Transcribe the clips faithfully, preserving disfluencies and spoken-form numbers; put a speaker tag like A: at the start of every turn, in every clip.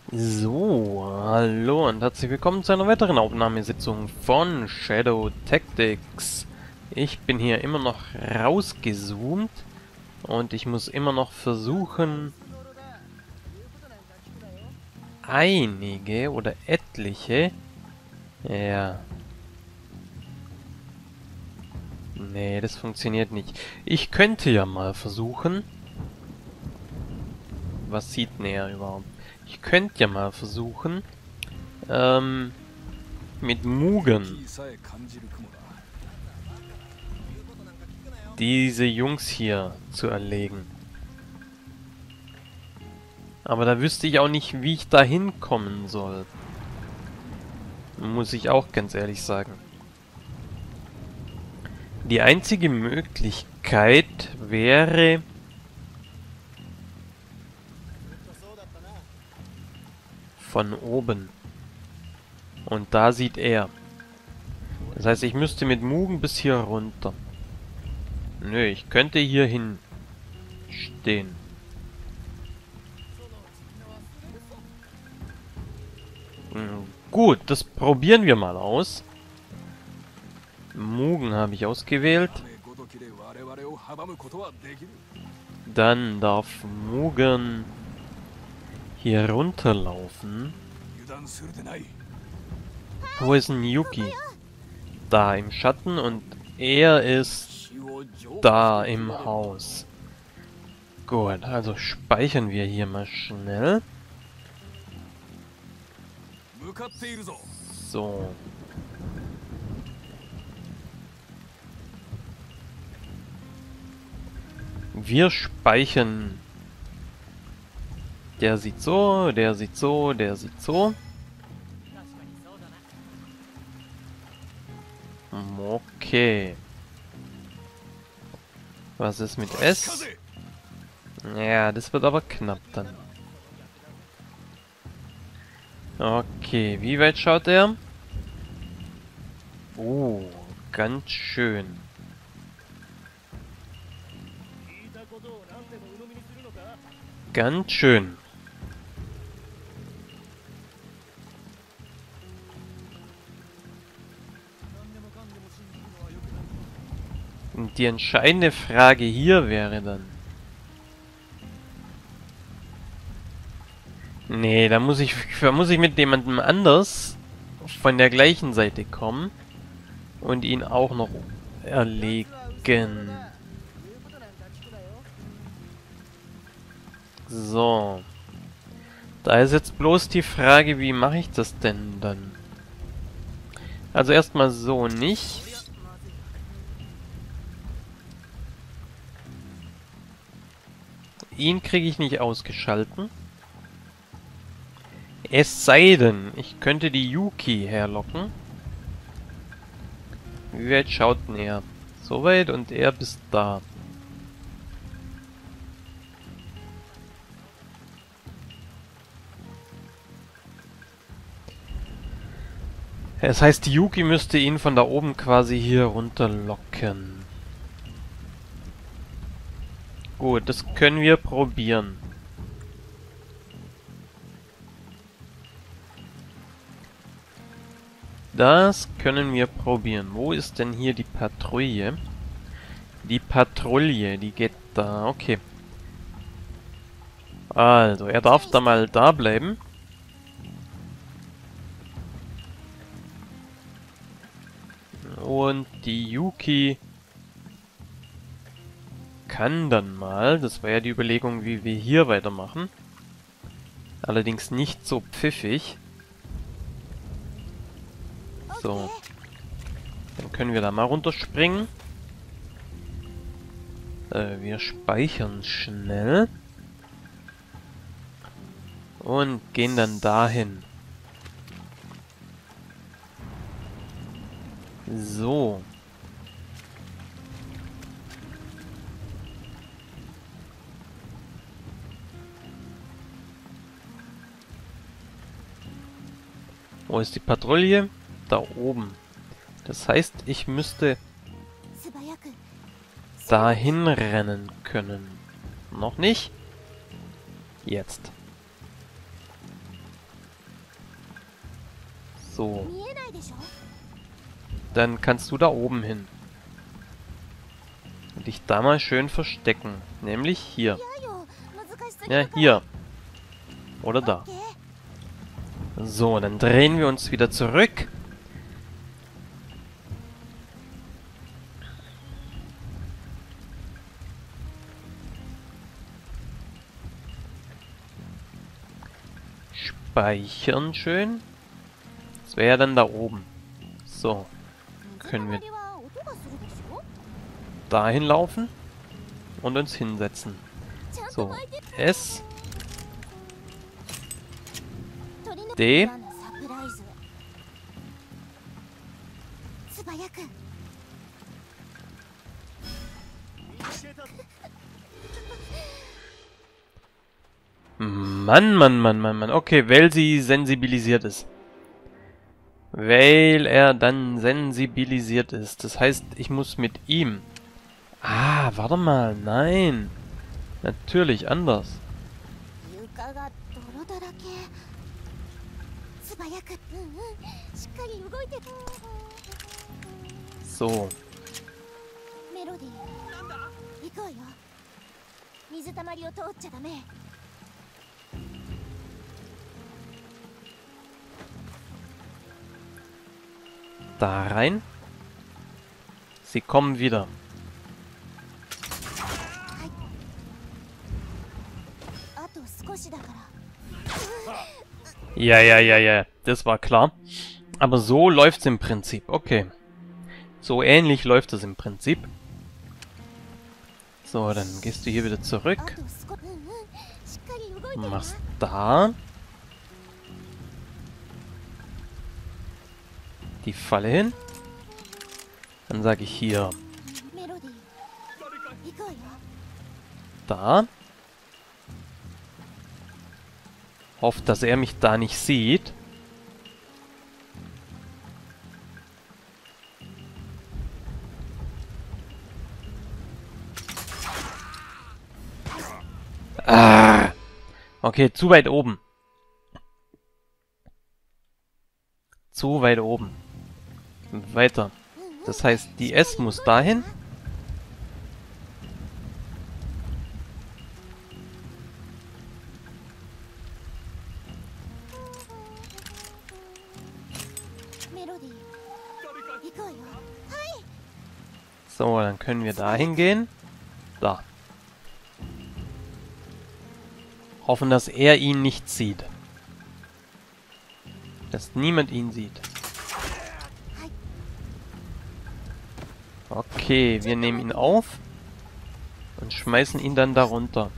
A: So, hallo und herzlich willkommen zu einer weiteren Aufnahmesitzung von Shadow Tactics. Ich bin hier immer noch rausgezoomt und ich muss immer noch versuchen, einige oder etliche... Ja. Nee, das funktioniert nicht. Ich könnte ja mal versuchen... Was sieht denn er überhaupt? Ich könnte ja mal versuchen, ähm, mit Mugen diese Jungs hier zu erlegen. Aber da wüsste ich auch nicht, wie ich da hinkommen soll. Muss ich auch ganz ehrlich sagen. Die einzige Möglichkeit wäre... von oben. Und da sieht er. Das heißt, ich müsste mit Mugen bis hier runter. Nö, ich könnte hier hin stehen. Hm, gut, das probieren wir mal aus. Mugen habe ich ausgewählt. Dann darf Mugen hier runterlaufen. Wo ist ein Yuki? Da im Schatten und er ist da im Haus. Gut, also speichern wir hier mal schnell. So. Wir speichern. Der sieht so, der sieht so, der sieht so. Okay. Was ist mit S? Ja, das wird aber knapp dann. Okay, wie weit schaut er? Oh, ganz schön. Ganz schön. Und die entscheidende Frage hier wäre dann... Nee, da muss ich, da muss ich mit jemandem anders von der gleichen Seite kommen und ihn auch noch erlegen. So. Da ist jetzt bloß die Frage, wie mache ich das denn dann? Also erstmal so nicht. Ihn kriege ich nicht ausgeschalten. Es sei denn, ich könnte die Yuki herlocken. Wie weit schaut denn er? So weit und er bis da. Das heißt, die Yuki müsste ihn von da oben quasi hier runterlocken. Gut, das können wir probieren. Das können wir probieren. Wo ist denn hier die Patrouille? Die Patrouille, die geht da. Okay. Also, er darf da mal da bleiben. Und die Yuki kann dann mal, das war ja die Überlegung, wie wir hier weitermachen. Allerdings nicht so pfiffig. So. Dann können wir da mal runterspringen. Äh, wir speichern schnell. Und gehen dann dahin. So. Wo ist die Patrouille? Da oben. Das heißt, ich müsste dahin rennen können. Noch nicht? Jetzt. So. Dann kannst du da oben hin. Und dich da mal schön verstecken. Nämlich hier. Ja, hier. Oder da. So, dann drehen wir uns wieder zurück. Speichern schön. Das wäre ja dann da oben. So. Können wir dahin laufen und uns hinsetzen. So. S. D. Mann, Mann, Mann, Mann, Mann. Okay, weil sie sensibilisiert ist. Weil er dann sensibilisiert ist. Das heißt, ich muss mit ihm... Ah, warte mal. Nein. Natürlich anders. So. Da rein. Sie kommen wieder. Ja, ja, ja, ja. Das war klar. Aber so läuft's im Prinzip. Okay. So ähnlich läuft es im Prinzip. So, dann gehst du hier wieder zurück. Machst da die Falle hin. Dann sage ich hier da. Hofft, dass er mich da nicht sieht. Ah. Okay, zu weit oben. Zu weit oben. Weiter. Das heißt, die S muss dahin. So, dann können wir dahin gehen. Da. Hoffen, dass er ihn nicht sieht. Dass niemand ihn sieht. Okay, wir nehmen ihn auf und schmeißen ihn dann darunter.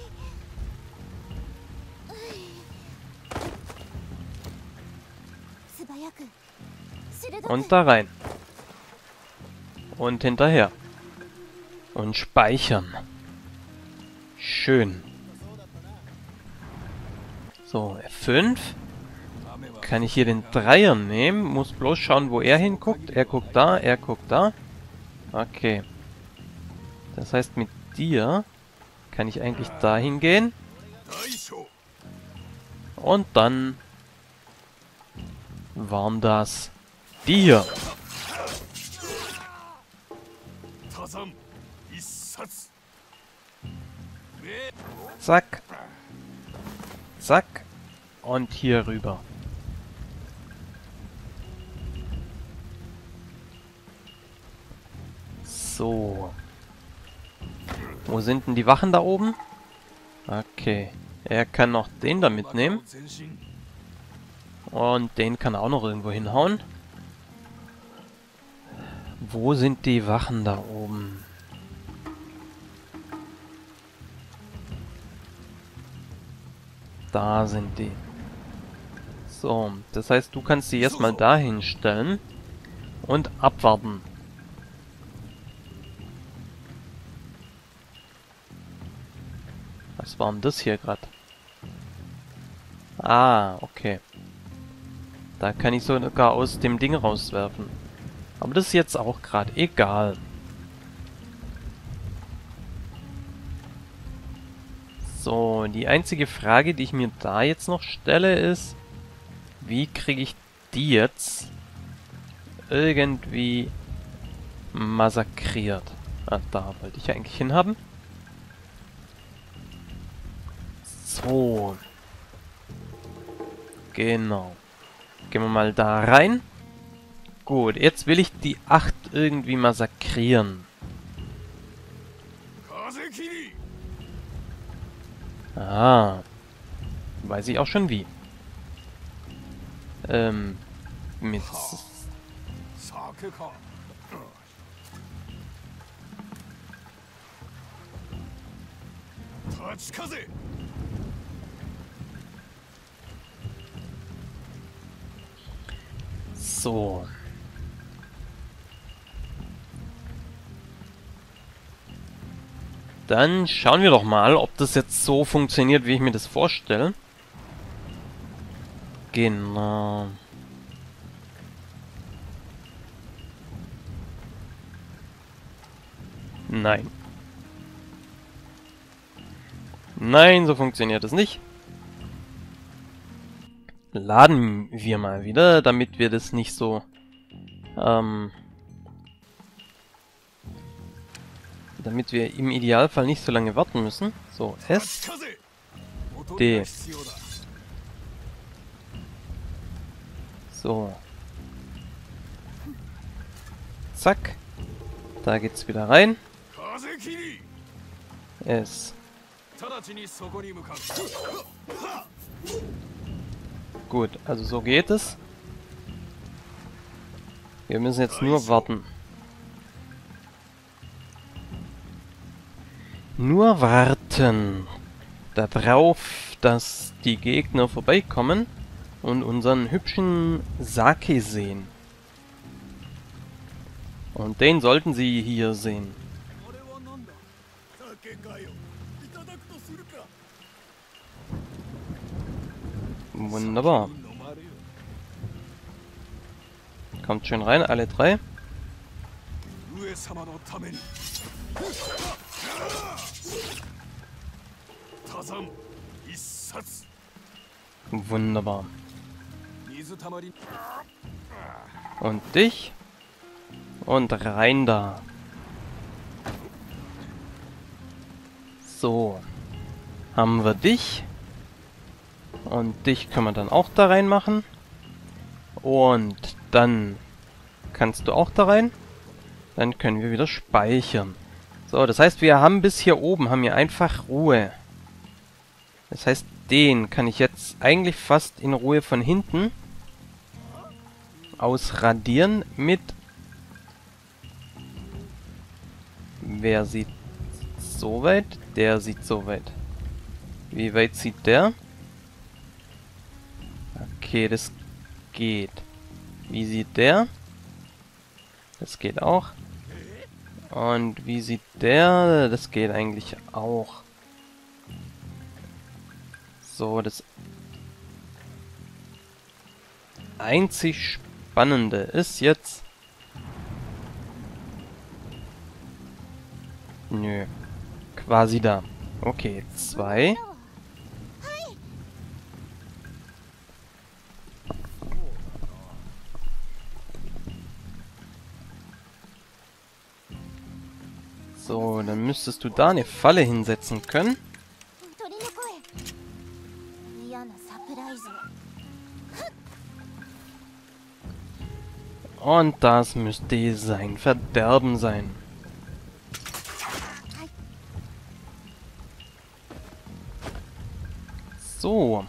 A: Und da rein. Und hinterher. Und speichern. Schön. So, F fünf. Kann ich hier den Dreier nehmen? Muss bloß schauen, wo er hinguckt. Er guckt da, er guckt da. Okay. Das heißt, mit dir kann ich eigentlich dahin gehen. Und dann waren das die hier. Zack. Zack. Und hier rüber. So. Wo sind denn die Wachen da oben? Okay. Er kann noch den da mitnehmen. Und den kann er auch noch irgendwo hinhauen. Wo sind die Wachen da oben? Da sind die. So, das heißt, du kannst sie erstmal dahin stellen und abwarten. Was war denn das hier gerade? Ah, okay. Da kann ich sogar aus dem Ding rauswerfen. Aber das ist jetzt auch gerade egal. So, die einzige Frage, die ich mir da jetzt noch stelle, ist, wie kriege ich die jetzt irgendwie massakriert. Ah, da wollte ich eigentlich hinhaben. So. Genau. Gehen wir mal da rein. Gut, jetzt will ich die acht irgendwie massakrieren. Ah. Weiß ich auch schon wie. Ähm. Mit... So. Dann schauen wir doch mal, ob das jetzt so funktioniert, wie ich mir das vorstelle. Genau. Nein. Nein, so funktioniert es nicht. Laden wir mal wieder, damit wir das nicht so... Ähm... Damit wir im Idealfall nicht so lange warten müssen. So, S. D. So. Zack. Da geht's wieder rein. S. Gut, also so geht es. Wir müssen jetzt nur warten. Nur warten. Darauf, dass die Gegner vorbeikommen und unseren hübschen Sake sehen. Und den sollten sie hier sehen. Wunderbar. Kommt schön rein, alle drei. Wunderbar. Und dich. Und rein da. So. Haben wir dich. Und dich können wir dann auch da reinmachen. Und dann kannst du auch da rein. Dann können wir wieder speichern. So, das heißt, wir haben bis hier oben, haben wir einfach Ruhe. Das heißt, den kann ich jetzt eigentlich fast in Ruhe von hinten ausradieren mit... Wer sieht so weit? Der sieht so weit. Wie weit sieht der? Okay, das geht. Wie sieht der? Das geht auch. Und wie sieht der? Das geht eigentlich auch. So, das einzig Spannende ist jetzt... Nö. Quasi da. Okay, zwei. So, dann müsstest du da eine Falle hinsetzen können. Und das müsste sein Verderben sein. So.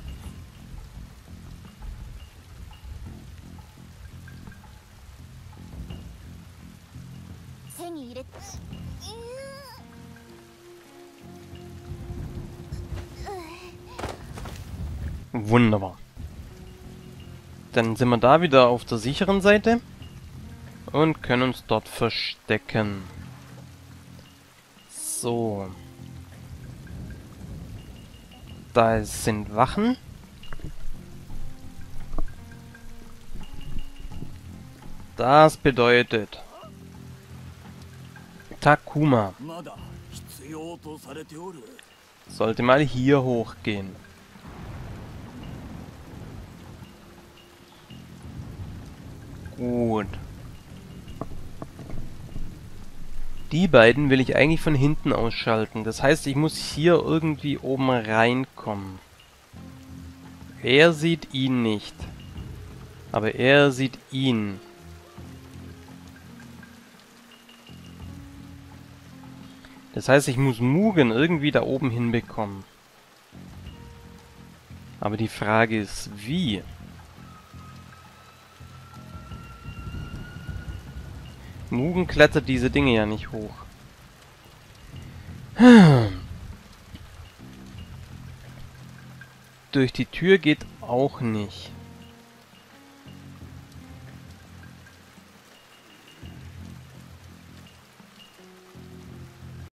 A: Wunderbar. Dann sind wir da wieder auf der sicheren Seite und können uns dort verstecken. So. Da sind Wachen. Das bedeutet Takuma sollte mal hier hochgehen. Gut. Die beiden will ich eigentlich von hinten ausschalten. Das heißt, ich muss hier irgendwie oben reinkommen. Er sieht ihn nicht. Aber er sieht ihn. Das heißt, ich muss Mugen irgendwie da oben hinbekommen. Aber die Frage ist, wie? Mugen klettert diese Dinge ja nicht hoch. Durch die Tür geht auch nicht.